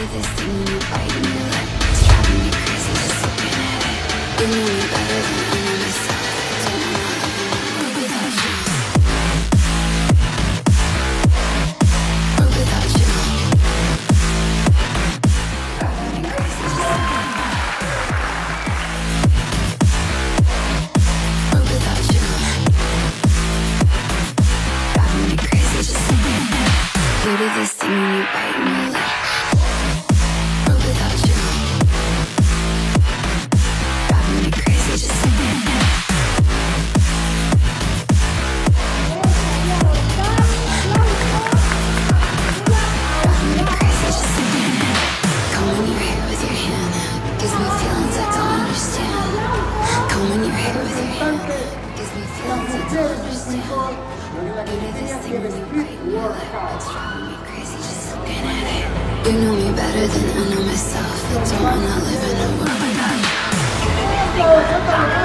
to this thing when you bite me lip. It's driving me crazy just looking at it. You know me better than I know myself. Don't know how living a world without you. World without you. Driving me crazy just looking at it. World without you. Driving me crazy just looking at it. You do this thing when you bite me lip. World without you. Driving me crazy just looking at it. Driving me crazy just looking at it. Combing your hair with your hand gives me feelings I don't understand. Combing your hair with your hand gives me feelings I don't understand. You do this thing when you bite me lip. It's driving me crazy just looking at it. You know me better than I know myself. Don't wanna live in a world without you.